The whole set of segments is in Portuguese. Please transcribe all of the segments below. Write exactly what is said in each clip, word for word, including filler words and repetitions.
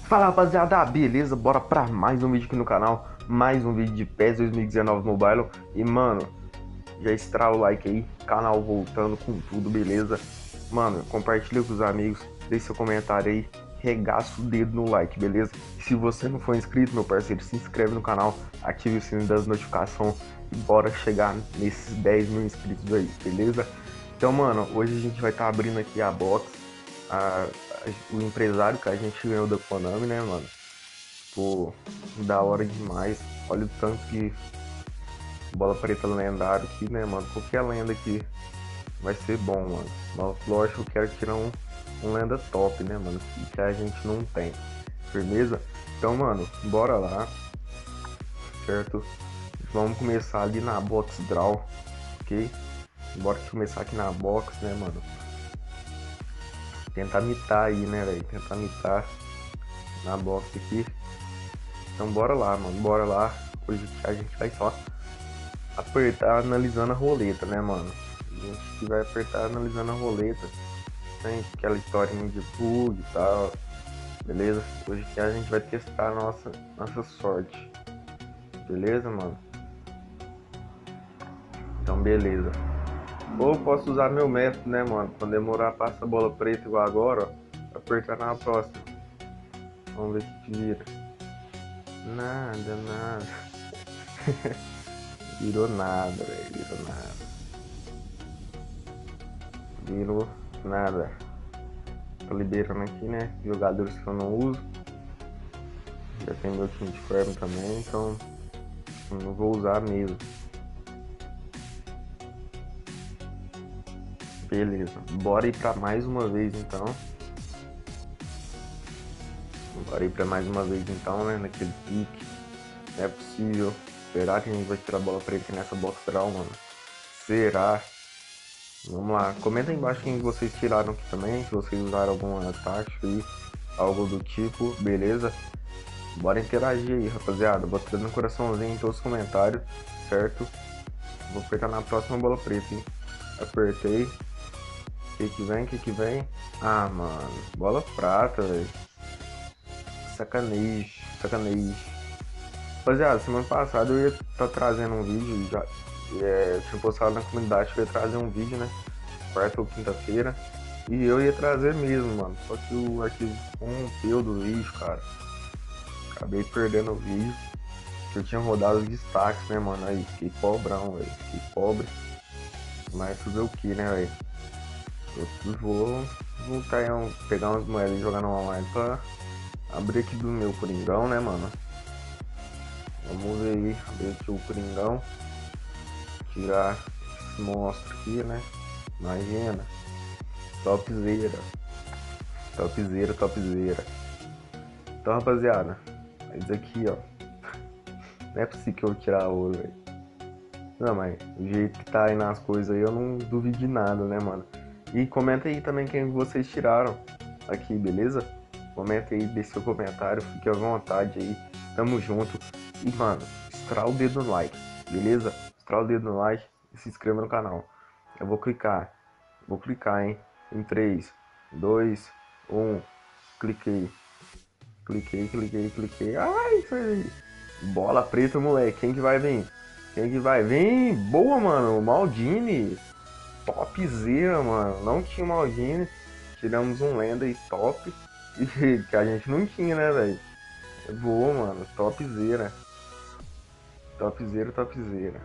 Fala rapaziada, beleza? Bora pra mais um vídeo aqui no canal. Mais um vídeo de PES dois mil e dezenove Mobile. E mano, já estrala o like aí. Canal voltando com tudo, beleza? Mano, compartilha com os amigos. Deixe seu comentário aí. Regaça o dedo no like, beleza? Se você não for inscrito, meu parceiro, se inscreve no canal. Ative o sininho das notificações. E bora chegar nesses dez mil inscritos aí, beleza? Então, mano, hoje a gente vai estar tá abrindo aqui a box. A, a, o empresário que a gente ganhou da Konami, né, mano? Pô, da hora demais. Olha o tanto que bola preta lendário aqui, né, mano? Qualquer lenda aqui vai ser bom, mano. Mas lógico, eu quero tirar um, um lenda top, né, mano? Que a gente não tem. Firmeza? Então, mano, bora lá, certo? Vamos começar ali na box draw, ok? Bora começar aqui na box, né, mano? Tentar mitar aí, né, velho? Tentar mitar na box aqui. Então bora lá, mano, bora lá. Hoje a gente vai só apertar analisando a roleta, né, mano? A gente vai apertar analisando a roleta. Tem aquela historinha de bug e tal, beleza? Hoje que a gente vai testar a nossa, nossa sorte, beleza, mano? Então beleza. Ou posso usar meu método, né, mano? Quando demorar, passa a bola preta igual agora, ó. Apertar na próxima. Vamos ver o que vira. Nada, nada. Virou nada, velho. Virou nada. Virou nada. Tô liberando aqui, né? Jogadores que eu não uso. Já tem meu time de farm também, então não vou usar mesmo. Beleza. Bora ir pra mais uma vez então. Bora ir pra mais uma vez então, né? Naquele pique. Não é possível esperar que a gente vai tirar a bola preta nessa box draw, mano. Será? Vamos lá. Comenta aí embaixo quem vocês tiraram aqui também. Se vocês usaram alguma tática aí, algo do tipo, beleza? Bora interagir aí, rapaziada. Bota no coraçãozinho em todos os comentários, certo? Vou apertar na próxima bola preta, hein? Apertei. O que que vem? O que que vem? Ah, mano. Bola prata, velho. Sacanagem. Sacanagem. Rapaziada, semana passada eu ia estar tá trazendo um vídeo. Já é, tinha postado na comunidade que eu ia trazer um vídeo, né? Quarta ou quinta-feira. E eu ia trazer mesmo, mano. Só que o arquivo rompeu do vídeo, cara. Acabei perdendo o vídeo. Eu tinha rodado os destaques, né, mano? Aí, fiquei pobrão, velho. Fiquei pobre. Mas fazer o que, né, velho? Eu vou voltar a pegar umas moedas e jogar no online pra abrir aqui do meu Coringão, né, mano? Vamos ver aí. Abrir aqui o Coringão. Tirar esse monstro aqui, né? Imagina. Topzera. Topzera, topzera. Então, rapaziada. Isso aqui, ó. Não é possível que eu tirar ouro, velho. Não, mas o jeito que tá aí nas coisas aí, eu não duvido de nada, né, mano? E comenta aí também quem vocês tiraram aqui, beleza? Comenta aí, deixe seu comentário, fique à vontade aí. Tamo junto. E, mano, estrala o dedo no like, beleza? Estrala o dedo no like e se inscreva no canal. Eu vou clicar. Vou clicar, hein? Em três, dois, um. Cliquei. Cliquei, cliquei, cliquei. Ai, isso aí. Bola preta, moleque. Quem que vai vir? Quem que vai? Vem! Boa, mano. Maldini. Topzera, mano. Não tinha Maldini. Tiramos um lenda e top. E que a gente não tinha, né, velho? Boa, mano. Topzera. Topzera, topzera.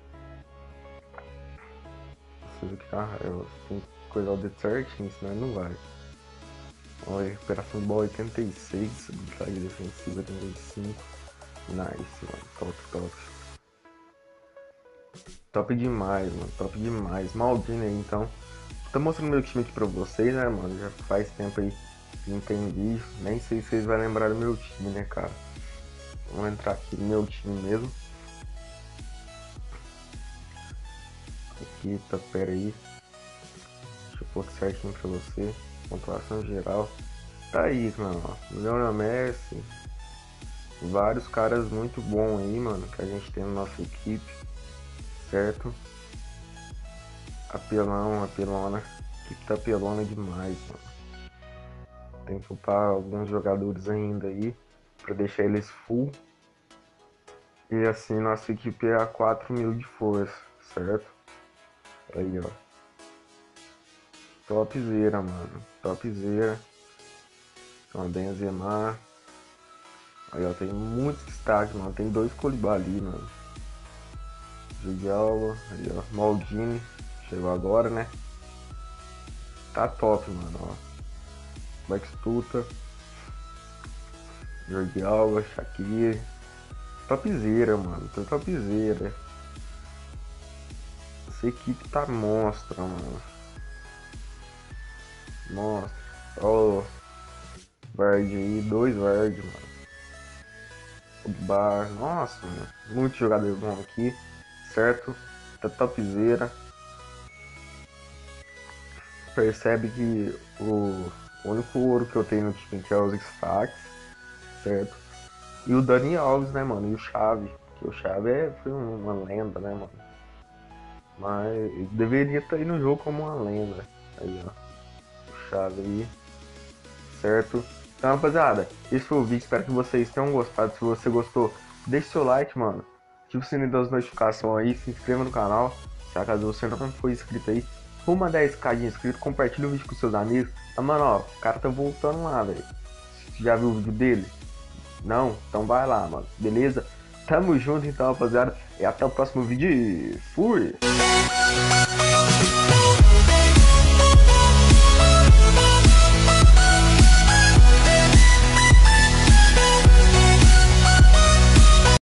Preciso que tá. Eu tenho que coisar o dedo certinho, senão não vai. Olha, recuperação de bola oitenta e seis. Habilidade defensiva oitenta e cinco. Nice, mano. Top, top. Top demais, mano. Top demais. Maldini aí, então. Tô mostrando meu time aqui pra vocês, né, mano? Já faz tempo aí que não tem vídeo. Nem sei se vocês vão lembrar do meu time, né, cara? Vamos entrar aqui no meu time mesmo. Aqui, tá, pera aí. Deixa eu pôr certinho pra você. Pontuação geral. Tá aí, mano. Lionel Messi. Vários caras muito bons aí, mano, que a gente tem na nossa equipe. Certo? Apelão, apelona. A equipe tá apelona demais, mano. Tem que upar alguns jogadores ainda aí, pra deixar eles full. E assim nossa equipe é a quatro mil de força, certo? Aí, ó. Topzera, mano. Topzera. Uma Benzema. Aí, ó, tem muito destaque, mano. Tem dois Koulibaly, mano. Jordi Alba. Aí, ó. Maldini. Chegou agora, né? Tá top, mano, ó. Batistuta. Jordi Alba. Shaqiri. Topzera, mano. Tô topzera. Essa equipe tá monstra, mano. Monstra. Ó, o Verde aí. Dois Verde, mano. O Bar. Nossa, mano. Muitos jogadores bons aqui. Certo? Tá topzera. Percebe que o único ouro que eu tenho no time que é os X-Fax, certo? E o Dani Alves, né, mano? E o Xavi. Que o Xavi é, foi uma lenda, né, mano? Mas ele deveria estar aí no jogo como uma lenda. Aí, ó. O Xavi aí. Certo? Então, rapaziada, esse foi o vídeo. Espero que vocês tenham gostado. Se você gostou, deixe seu like, mano. Ative o sininho das notificações aí. Se inscreva no canal. Se caso você não for inscrito aí, rumo a dez k de inscrito. Compartilhe o vídeo com seus amigos. Ah, mano, ó, o cara tá voltando lá, velho. Você já viu o vídeo dele? Não? Então vai lá, mano. Beleza? Tamo junto então, rapaziada. E até o próximo vídeo. Fui!